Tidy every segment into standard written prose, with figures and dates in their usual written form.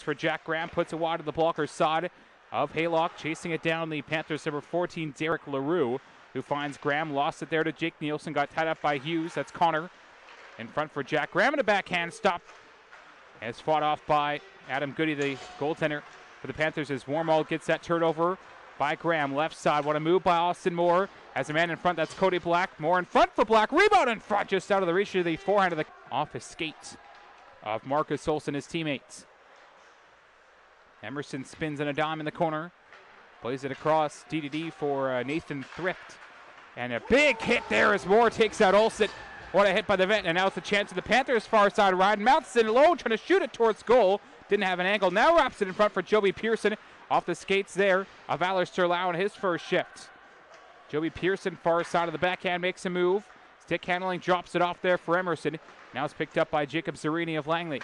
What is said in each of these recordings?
for Jack Graham, puts it wide to the blocker side of Haylock, chasing it down the Panthers number 14, Derek LaRue, who finds Graham, lost it there to Jake Nielsen, got tied up by Hughes. That's Connor in front for Jack Graham, and a backhand stop as fought off by Adam Goody, the goaltender for the Panthers, as Warmald gets that turnover by Graham. Left side, what a move by Austin Moore. Has a man in front, that's Cody Black. Moore in front for Black, rebound in front, just out of the reach of the forehand of the off his skate of Marcus Olsen, his teammates. Emerson spins in a dime in the corner. Plays it across DDD for Nathan Thrift. And a big hit there as Moore takes out Olsen. What a hit by the vet, and now it's a chance of the Panthers far side. Ryan mounts it low, trying to shoot it towards goal. Didn't have an angle. Now wraps it in front for Joby Pearson. Off the skates there of Alistair Lau in his first shift. Joby Pearson, far side of the backhand, makes a move. Stick handling, drops it off there for Emerson. Now it's picked up by Jacob Zerini of Langley.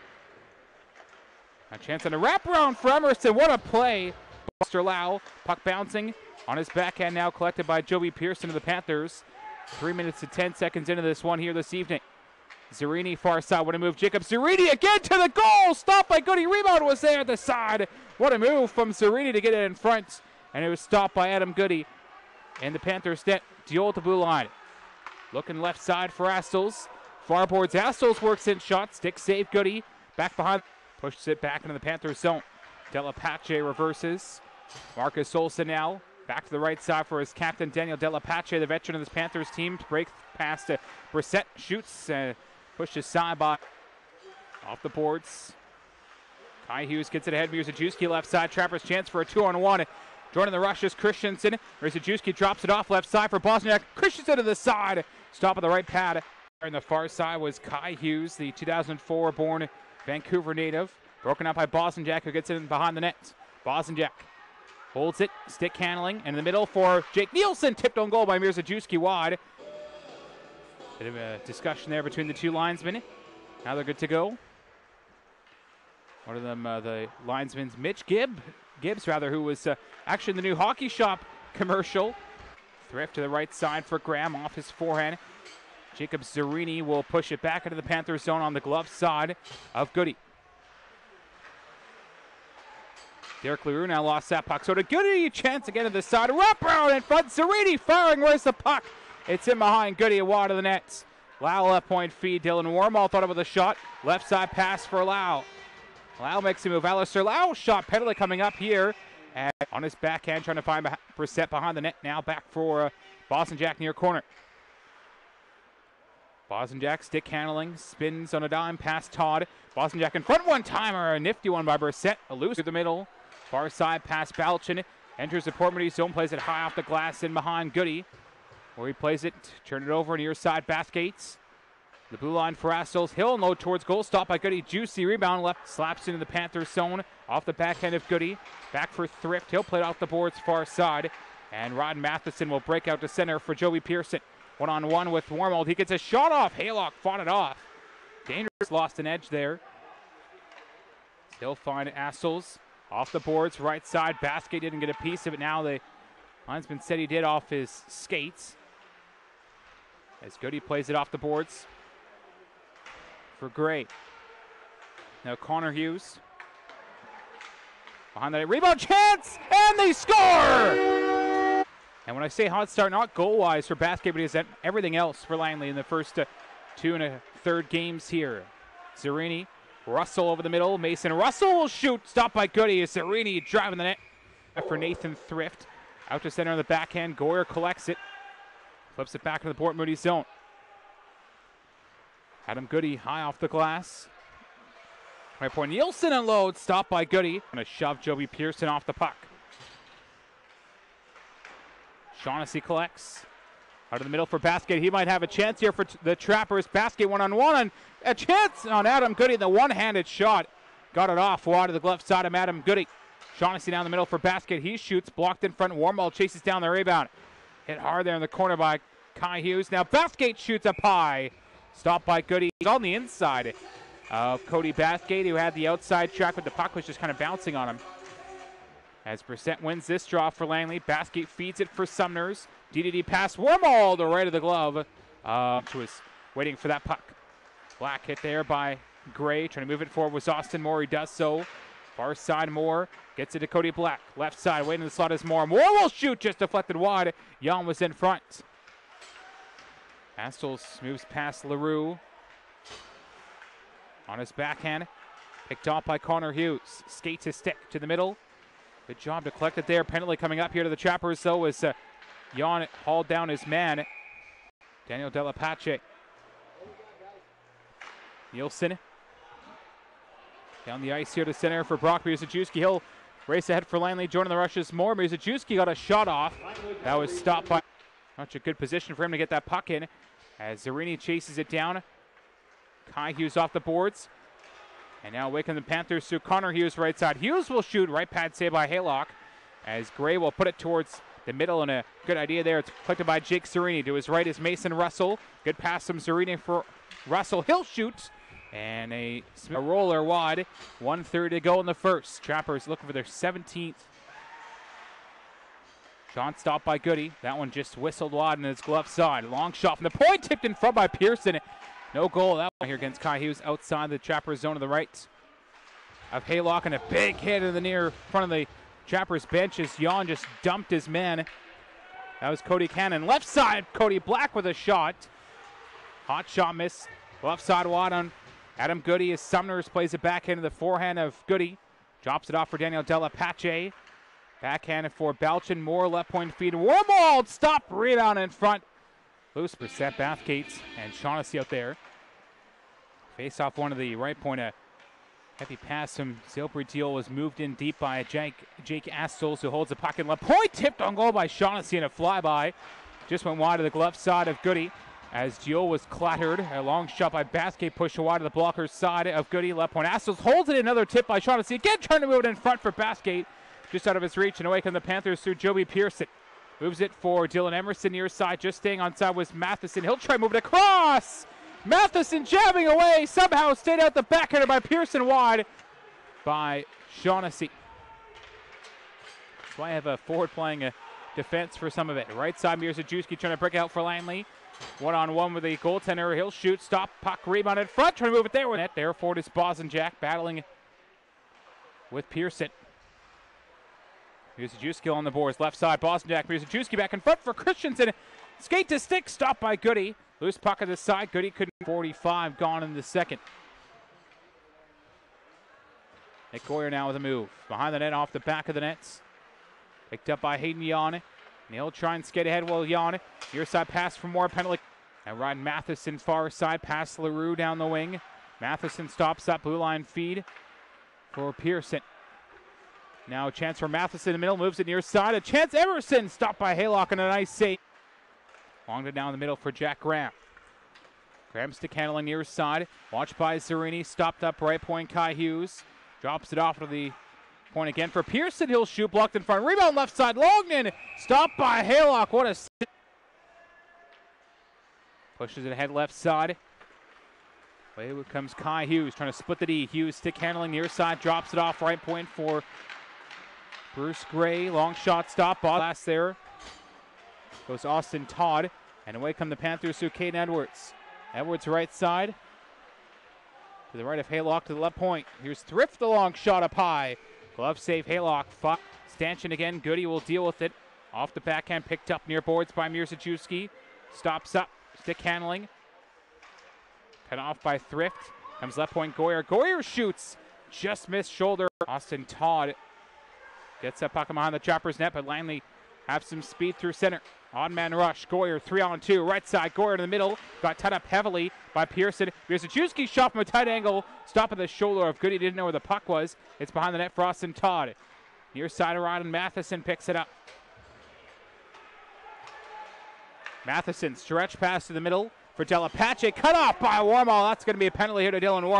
A chance on a wraparound for Emerson. What a play. Alistair Lau, puck bouncing on his backhand, now collected by Joby Pearson of the Panthers. 3 minutes and 10 seconds into this one here this evening. Zerini far side, what a move. Jacob Zerini again to the goal. Stopped by Goody. Rebound was there at the side. What a move from Zerini to get it in front. And it was stopped by Adam Goody. And the Panthers net Diol at the blue line. Looking left side for Astles. Far boards. Astles works in shot. Stick save Goody. Back behind. Pushes it back into the Panthers zone. Delapace reverses. Marcus Olsen now. Back to the right side for his captain, Daniel Delapace, the veteran of this Panthers team. Break past Brissett, shoots, pushed aside by off the boards. Kai Hughes gets it ahead. Mirzajewski left side. Trapper's chance for a 2-on-1. Joining the rush is Christensen. Mirzajewski drops it off left side for Bosniak. Christensen to the side. Stop at the right pad. On the far side was Kai Hughes, the 2004-born Vancouver native. Broken up by Bosniak, who gets it in behind the net. Bosniak holds it, stick handling, and in the middle for Jake Nielsen, tipped on goal by Mirzajewski wide. Bit of a discussion there between the two linesmen. Now they're good to go. One of them, the linesman's Mitch Gibbs, who was actually in the new Hockey Shop commercial. Thrift to the right side for Graham off his forehand. Jacob Zerini will push it back into the Panthers zone on the glove side of Goody. Derek LaRue now lost that puck. So to Goody, chance again to the side. Wraparound in front. Zerini firing. Where's the puck? It's in behind Goody, wide of the nets. Lau left point feed. Dylan Warmall thought about the shot. Left side pass for Lau. Lau makes a move. Alistair Lau shot penalty coming up here. And on his backhand, trying to find Brissett behind the net. Now back for Bosniak near corner. Bosniak stick handling, spins on a dime past Todd. Bosniak in front, one-timer, a nifty one by Brissett. A loose through the middle. Far side past Balchin. Enters the Port Moody zone, plays it high off the glass in behind Goody. Where he plays it, turn it over near side Bathgates. The blue line for Astles. Hill low towards goal, stopped by Goody. Juicy rebound left, slaps into the Panthers zone. Off the backhand of Goody. Back for Thrift. He'll play it off the boards far side. And Rod Matheson will break out to center for Joey Pearson. One-on-one with Warmold. He gets a shot off. Haylock fought it off. Dangerous, lost an edge there. Still find Astles. Off the boards, right side. Basket didn't get a piece of it. Now the linesman said he did off his skates. As Goody plays it off the boards for Gray. Now Connor Hughes. Behind that rebound chance, and they score! And when I say hot start, not goal-wise for Basket, but it's everything else for Langley in the first 2 1/3 games here. Zerini. Russell over the middle. Mason Russell will shoot. Stopped by Goody. Zerini driving the net for Nathan Thrift. Out to center on the backhand. Goyer collects it. Flips it back to the Port Moody zone. Adam Goody high off the glass. Right point. Nielsen unloads. Stopped by Goody. Going to shove Joby Pearson off the puck. Shaughnessy collects. Out of the middle for Basket. He might have a chance here for the Trappers. Basket one-on-one, and a chance on Adam Goody. The one-handed shot. Got it off wide of the glove side of Adam Goody. Shaughnessy down the middle for Basket. He shoots. Blocked in front. Warmall chases down the rebound. Hit hard there in the corner by Kai Hughes. Now Basket shoots up high. Stopped by Goody. He's on the inside of Cody Basket, who had the outside track, but the puck was just kind of bouncing on him. As Brissett wins this draw for Langley. Basket feeds it for Sumners. DDD pass. Warmall to right of the glove. Which was waiting for that puck. Black hit there by Gray trying to move it forward was Austin Moore. He does so. Far side Moore gets it to Cody Black. Left side, waiting in the slot is Moore. Moore will shoot, just deflected wide. Jan was in front. Astles moves past LaRue. On his backhand, picked off by Connor Hughes. Skates his stick to the middle. Good job to collect it there. Penalty coming up here to the Trappers, though, as Jan hauled down his man. Daniel Delapace. Nielsen. Down the ice here to center for Brock Murzajewski. He'll race ahead for Langley, joining the rushes more. Murzajewski got a shot off. That was stopped by such a good position for him to get that puck in. As Zarini chases it down. Kai Hughes off the boards. And now away come the Panthers through Connor Hughes right side. Hughes will shoot, right pad save by Haylock. As Gray will put it towards the middle, and a good idea there. It's collected by Jake Zarini. To his right is Mason Russell. Good pass from Zarini for Russell. He'll shoot. And a roller wide. 1:30 to go in the first. Trappers looking for their 17th. Shot stopped by Goody. That one just whistled wide on his glove side. Long shot from the point, tipped in front by Pearson. No goal that one here against Kai Hughes outside the Trappers zone to the right of Haylock, and a big hit in the near front of the Trappers bench as Jan just dumped his man. That was Cody Cannon. Left side, Cody Black with a shot. Hot shot miss. Left side wide on Adam Goody as Sumners plays it back into the forehand of Goody. Drops it off for Daniel Delapace. Backhand for Balchin. Moore left point feed. Warmold stop, rebound in front. Loose for Seth Bathgate and Shaughnessy out there. Face off one of the right point. A heavy pass from Zilbert Deal was moved in deep by Jake Astles, who holds the puck in left point. Tipped on goal by Shaughnessy in a flyby. Just went wide to the glove side of Goody as Deal was clattered. A long shot by Bathgate pushed wide to the blocker's side of Goody. Left point. Astles holds it. Another tip by Shaughnessy. Again trying to move it in front for Bathgate. Just out of his reach, and away come the Panthers through Joby Pearson. Moves it for Dylan Emerson near side. Just staying on side was Matheson. He'll try to move it across. Matheson jabbing away. Somehow stayed out the backhander by Pearson wide by Shaughnessy. That's why I have a forward playing a defense for some of it. Right side, Murzajewski trying to break out for Langley. One-on-one with the goaltender. He'll shoot. Stop. Puck rebound in front. Trying to move it there with it. There forward is Bosenjak battling with Pearson. Murzajewski on the boards. Left side, Bosenjak. Murzajewski back in front for Christensen. Skate to stick. Stopped by Goody. Loose puck at the side. Goody couldn't. 45 gone in the second. Nick Goyer now with a move. Behind the net, off the back of the nets. Picked up by Hayden Jan. And he'll try and skate ahead while Jan. Near side pass for more penalty. And Ryan Matheson far side. Pass LaRue down the wing. Matheson stops up. Blue line feed for Pearson. Now a chance for Matheson in the middle, moves it near side. A chance, Emerson stopped by Haylock and a nice save. Longed it down the middle for Jack Graham. Graham stick handling near side. Watched by Zarini, stopped up right point Kai Hughes. Drops it off to the point again for Pearson. He'll shoot, blocked in front. Rebound left side, Longden stopped by Haylock. What a save. Pushes it ahead left side. Away comes Kai Hughes trying to split the D. Hughes stick handling near side, drops it off right point for Bruce Gray. Long shot stop. Last there goes Austin Todd. And away come the Panthers through Caden Edwards. Edwards right side. To the right of Haylock to the left point. Here's Thrift, the long shot up high. Glove save Haylock. Stanchion again. Goody will deal with it. Off the backhand, picked up near boards by Murzajewski. Stops up. Stick handling. Cut off by Thrift. Comes left point Goyer. Goyer shoots. Just missed shoulder. Austin Todd gets that puck behind the Trappers net, but Langley have some speed through center. Odd man rush. Goyer 3-on-2. Right side. Goyer in the middle. Got tied up heavily by Pearson. Murzajewski shot from a tight angle. Stop at the shoulder of Goody. Didn't know where the puck was. It's behind the net for Austin Todd. Near side around and Matheson picks it up. Matheson stretch pass to the middle for Delapace. Cut off by Warmall. That's going to be a penalty here to Dylan Warmall.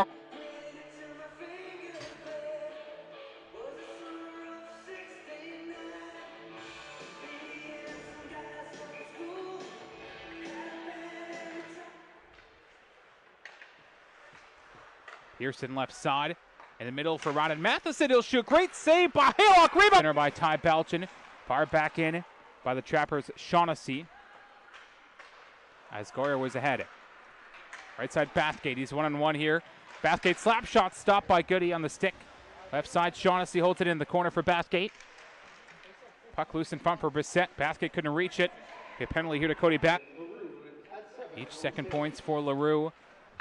Pearson left side. In the middle for Ryan Matheson. He'll shoot. Great save by Haylock. Rebound by Ty Balchin. Far back in by the Trappers' Shaughnessy. As Goyer was ahead. Right side Bathgate. He's one-on-one here Bathgate slap shot stopped by Goody on the stick. Left side, Shaughnessy holds it in the corner for Bathgate. Puck loose in front for Brissett. Bathgate couldn't reach it. A penalty here to Cody Bath. Each second points for LaRue.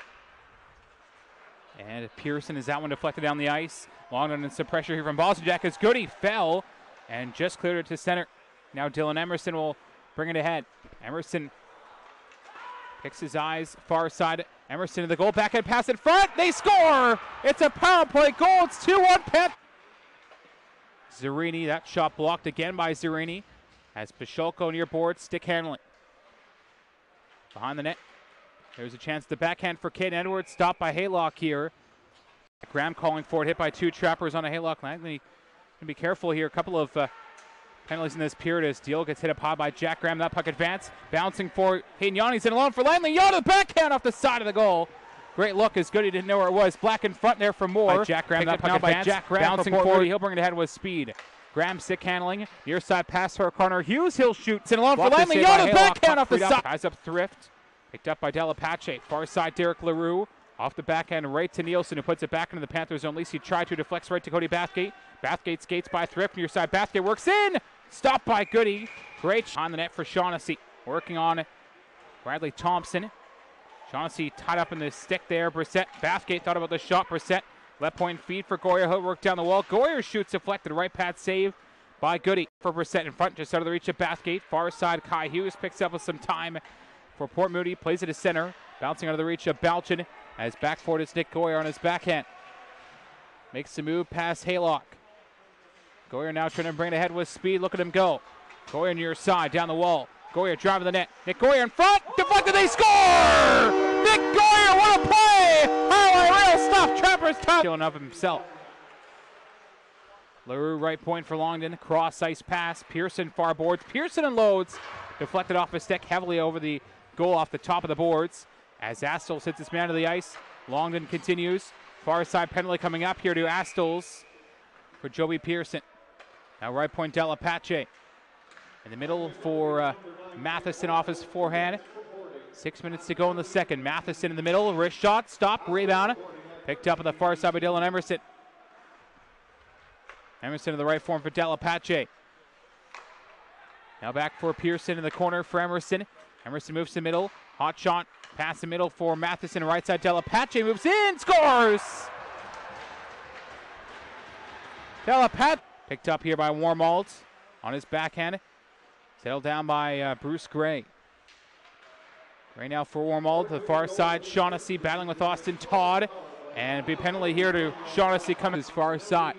And Pearson is that one deflected down the ice. Long and some pressure here from Bosniak as Goody fell and just cleared it to center. Now Dylan Emerson will bring it ahead. Emerson picks his eyes, far side. Emerson to the goal, backhand pass in front. They score! It's a power play goal. It's 2-1 Panthers. Zerini, that shot blocked again by Zerini. As Picholko near board, stick handling. Behind the net. There's a chance to backhand for Caden Edwards. Stopped by Haylock here. Graham calling for it. Hit by two trappers on a Haylock. Langley can be careful here. A couple of penalties in this period as Deal gets hit up high by Jack Graham. That puck advance. Bouncing for Hayden Yanni's in alone for Langley. Yanni backhand off the side of the goal. Great look as Goody didn't know where it was. Black in front there for Moore. By Jack Graham. That puck advance. By Jack Graham bouncing forward. He'll bring it ahead with speed. Graham stick handling. Near side pass for Connor Hughes. He'll shoot. It's in alone for Langley. Yanni backhand off the side. Ties up Thrift. Picked up by Delapace. Far side, Derek LaRue. Off the backhand, right to Nielsen, who puts it back into the Panthers zone. At least he tried to deflects right to Cody Bathgate. Bathgate skates by Thrift. Near side, Bathgate works in. Stopped by Goody. Great on the net for Shaughnessy. Working on Bradley Thompson. Shaughnessy tied up in the stick there. Brissett. Bathgate thought about the shot. Brissett. Left point feed for Goyer. He'll work down the wall. Goyer shoots deflected. Right pad save by Goody. For Brissett in front, just out of the reach of Bathgate. Far side, Kai Hughes picks up with some time for Port Moody, plays it to center, bouncing out of the reach of Balchin as back forward is Nick Goyer on his backhand. Makes the move past Haylock. Goyer now trying to bring it ahead with speed. Look at him go. Goyer near side, down the wall. Goyer driving the net. Nick Goyer in front. Deflected, they score! Nick Goyer, what a play! Highlight rail stop Trappers top. Killing of himself. LaRue right point for Longden. Cross ice pass. Pearson far boards. Pearson unloads. Deflected off his stick heavily over the goal off the top of the boards as Astles hits his man to the ice. Longden continues. Far side penalty coming up here to Astles for Joey Pearson. Now right point Delapace. In the middle for Matheson off his forehand. 6 minutes to go in the second. Matheson in the middle. Wrist shot. Stop. Rebound. Picked up on the far side by Dylan Emerson. Emerson to the right form for Delapace. Now back for Pearson in the corner for Emerson. Emerson moves to middle. Hot shot. Pass the middle for Matheson. Right side, Delapace moves in. Scores! Delapace picked up here by Warmalt on his backhand. Settled down by Bruce Gray. Gray now for Warmalt. To the far side, Shaughnessy battling with Austin Todd. And a big penalty here to Shaughnessy coming his far side.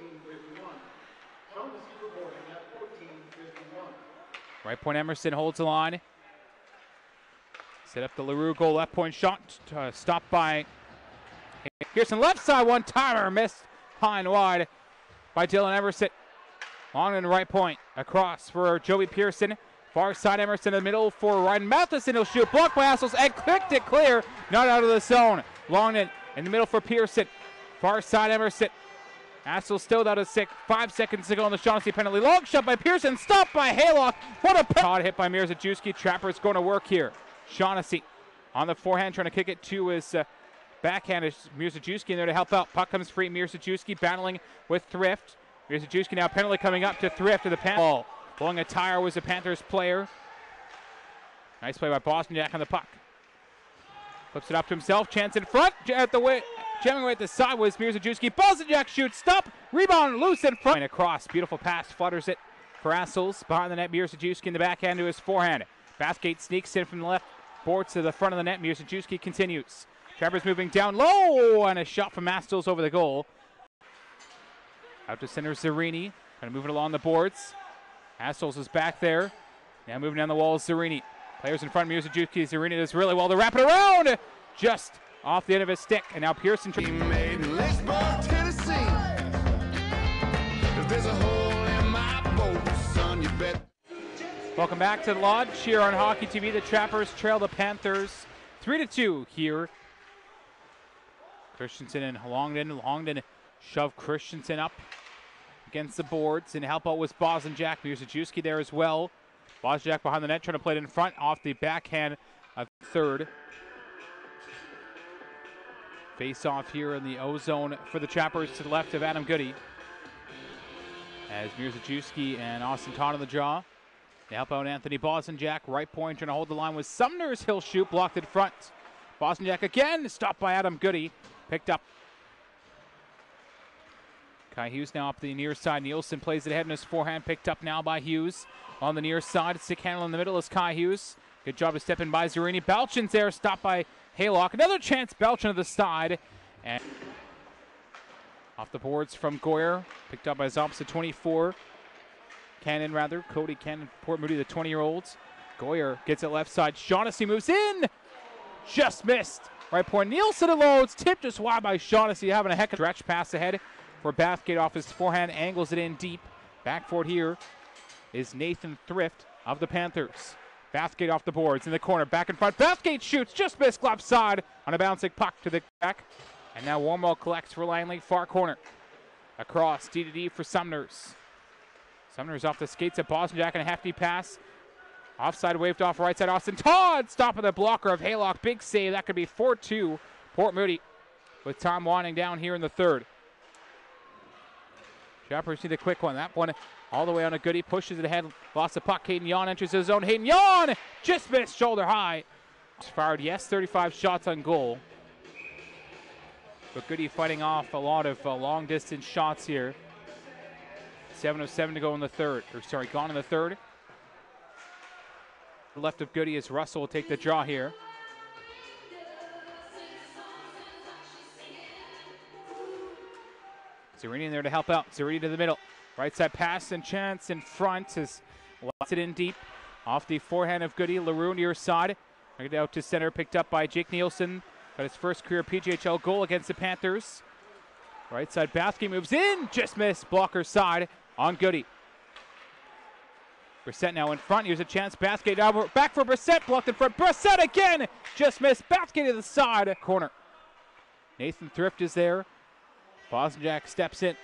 Right point Emerson holds the line. Set up the LaRue goal. Left point shot stopped by Pearson. Left side one timer missed high and wide by Dylan Emerson. Long and right point across for Joey Pearson. Far side Emerson in the middle for Ryan Matheson. He'll shoot. Blocked by Astles and clicked it clear. Not out of the zone. Longden in the middle for Pearson. Far side Emerson. Astles still out of 5 seconds to go on the Shaughnessy penalty. Long shot by Pearson, stopped by Haylock. What a penalty hit by Mirzajewski. Trapper's going to work here. Shaughnessy on the forehand trying to kick it to his backhand. Is Mirzajewski in there to help out. Puck comes free. Mirzajewski battling with Thrift. Mirzajewski now penalty coming up to Thrift to the Panthers. Blowing a tire was a Panthers player. Nice play by Bosniak on the puck. Flips it up to himself. Chance in front at the way. Jamming away at the side was Mirzajewski. Bosniak shoots. Stop. Rebound. Loose in front. And across. Beautiful pass. Flutters it for Astles. Behind the net. Mirzajewski in the backhand to his forehand. Bathgate sneaks in from the left board to the front of the net. Mirzajewski continues. Travers moving down low. And a shot from Astles over the goal. Out to center Zerini. Kind of moving along the boards. Astles is back there. Now moving down the wall is Zerini. Players in front. Mirzajewski. Zerini does really well to wrap it around. Just off the end of his stick, and now Pearson. He made Lynchburg, Tennessee. If there's a hole in my boat, son, you bet. Welcome back to the Lodge here on Hockey TV. The Trappers trail the Panthers 3-2 here. Christensen and Longden. Longden shoved Christensen up against the boards, and help out was Bosniak. Mirzajewski there as well. Bosniak behind the net trying to play it in front off the backhand of third. Face off here in the O-zone for the Chappers to the left of Adam Goody. As Mirzajewski and Austin Todd on the draw. They help out Anthony Bosniak. Right point trying to hold the line with Sumner's. He'll shoot, blocked in front. Bosniak again, stopped by Adam Goody. Picked up. Kai Hughes now up the near side. Nielsen plays it ahead in his forehand. Picked up now by Hughes. On the near side, stick handle in the middle is Kai Hughes. Good job to step in by Zerini. Belchin's there, stopped by Haylock. Another chance, Belchin to the side. And off the boards from Goyer. Picked up by his opposite 24. Cannon, rather. Cody Cannon, Port Moody, the 20-year-olds. Goyer gets it left side. Shaughnessy moves in. Just missed. Right point. Nielsen unloads. Tipped just wide by Shaughnessy. Having a heck of a stretch pass ahead for Bathgate off his forehand. Angles it in deep. Back for it here is Nathan Thrift of the Panthers. Bathgate off the boards in the corner. Back in front. Bathgate shoots. Just missed. Glove side on a bouncing puck to the back. And now Warmwell collects for Langley. Far corner. Across. D-to-D for Sumners. Sumner's off the skates at Bosniak and a hefty pass. Offside waved off right side. Austin Todd stopping the blocker of Haylock. Big save. That could be 4-2. Port Moody with time winding down here in the third. Chappers need a quick one. That one all the way on a Goody. Pushes it ahead. Lost the puck. Hayden Yon enters his zone. Hayden Yon just missed. Shoulder high. Fired, yes, 35 shots on goal. But Goody fighting off a lot of long distance shots here. 7:07 to go in the third. Gone in the third. The left of Goody is Russell will take the draw here. Zerini in there to help out. Zerini to the middle. Right side pass and chance in front as lets it in deep. Off the forehand of Goody. LaRue near side. Right out to center. Picked up by Jake Nielsen. Got his first career PJHL goal against the Panthers. Right side basket moves in. Just missed. Blocker side on Goody. Brissett now in front. Here's a chance. Bathgate now back for Brissett. Blocked in front. Brissett again. Just missed. Bathgate to the side. Corner. Nathan Thrift is there. Bosniak steps in.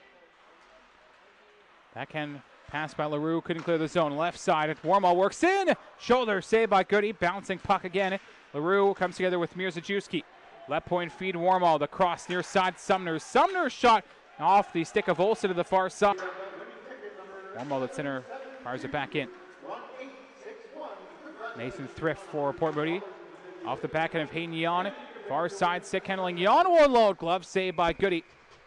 Backhand pass by LaRue. Couldn't clear the zone. Left side. Warmall works in. Shoulder save by Goody. Bouncing puck again. LaRue comes together with Mirzajewski. Left point feed Warmall. The cross near side Sumner. Sumner's shot off the stick of Olsen to the far side. Warmall at center. Fires it back in. Nathan Thrift for Port Moody. Off the backhand of Hayden Yon. Far side stick handling. Yon will load. Glove save by Goody.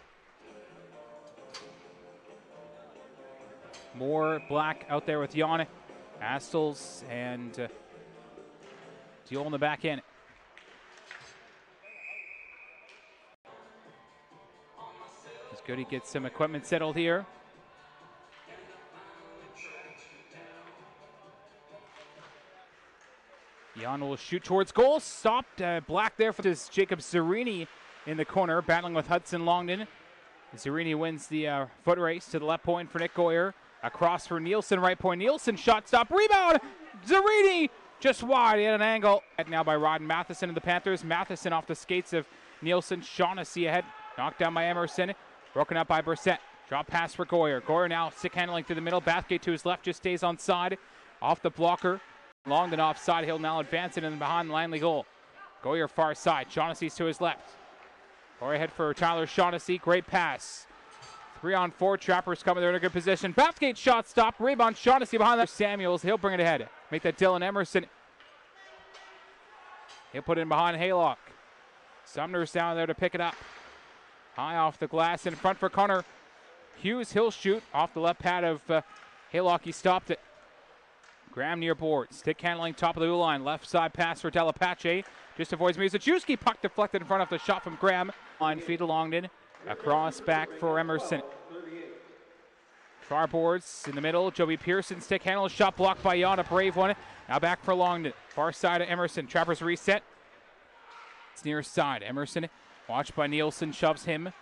More Black out there with Yon. Astles and Deal in the back end. As Goody gets some equipment settled here. Jan will shoot towards goal. Stopped. Black there for this Jacob Zerini in the corner, battling with Hudson Longden. Zerini wins the foot race to the left point for Nick Goyer. Across for Nielsen, right point. Nielsen shot stop. Rebound. Zerini just wide. He had an angle. Now by Rod Matheson of the Panthers. Matheson off the skates of Nielsen. Shaughnessy ahead. Knocked down by Emerson. Broken up by Brissett. Drop pass for Goyer. Goyer now stick handling through the middle. Bathgate to his left just stays on side. Off the blocker. Longden offside. He'll now advance it in behind the Langley goal. Goyer far side. Shaughnessy's to his left. Goyer ahead for Tyler Shaughnessy. Great pass. 3-on-4. Trappers coming there in a good position. Bathgate shot stop. Rebound. Shaughnessy behind that. Samuels. He'll bring it ahead. Make that Dylan Emerson. He'll put it in behind Haylock. Sumner's down there to pick it up. High off the glass in front for Connor Hughes. He'll shoot off the left pad of Haylock. He stopped it. Graham near board. Stick handling top of the blue line. Left side pass for Delapace. Just avoids Mirzajewski. Puck deflected in front of the shot from Graham. Line feed to Longden. Across back for Emerson. Far boards in the middle. Joey Pearson stick handle. Shot blocked by Jan. A brave one. Now back for Longden. Far side of Emerson. Trappers reset. It's near side. Emerson watched by Nielsen. Shoves him.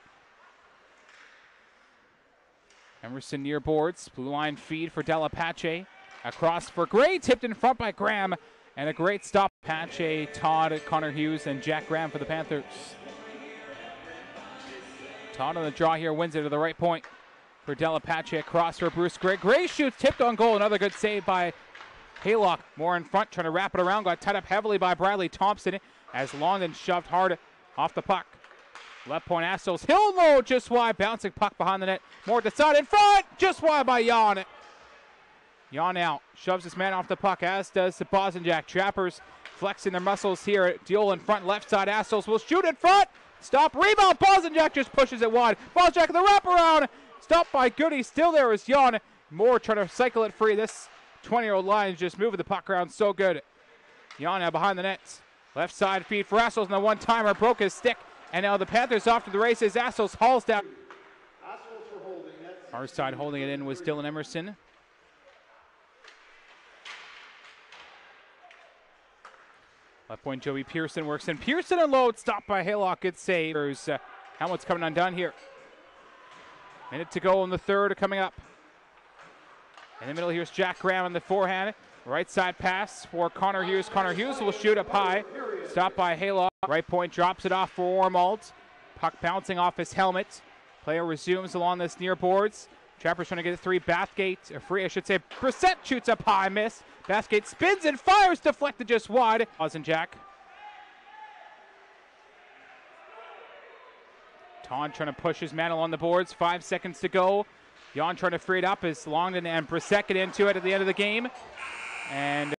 Emerson near boards. Blue line feed for Delapace. Across for Gray, tipped in front by Graham, and a great stop. Pache, Todd, Connor Hughes, and Jack Graham for the Panthers. Todd on the draw here, wins it to the right point for Delapace. Across for Bruce Gray. Gray shoots, tipped on goal. Another good save by Haylock. More in front, trying to wrap it around. Got tied up heavily by Bradley Thompson as Longden shoved hard Off the puck. Left point, Astles. Hill low, just wide. Bouncing puck behind the net. More to the side in front. Just wide by Jan. Jan out. Shoves his man off the puck, as does the Bosenjak. Trappers flexing their muscles here. Deal in front, left side. Astles will shoot in front. Stop. Rebound. Bosenjak just pushes it wide. Bosenjak the wraparound. Stopped by Goody. Still there is Jan. Moore trying to cycle it free. This 20-year-old Lions just moving the puck around so good. Jan now behind the nets. Left side feed for Astles, and the one-timer broke his stick. And now the Panthers off to the races. Astles hauls down. Our side holding it in was Dylan Emerson. Left point, Joey Pearson works in. Pearson unloads, stopped by Haylock. Good save. Hamlet's coming undone here. Minute to go in the third coming up. In the middle, here's Jack Graham on the forehand. Right side pass for Connor Hughes. Connor Hughes will shoot up high. Stopped by Haylock. Right point drops it off for Ormald. Puck bouncing off his helmet. Player resumes along this near boards. Trappers trying to get it three. Bathgate, free, I should say. Brissett shoots up high, miss. Bathgate spins and fires, deflected just wide. Bosenjak. Ton trying to push his man along the boards. 5 seconds to go. Jan trying to free it up as Longden and Brissett get into it at the end of the game. And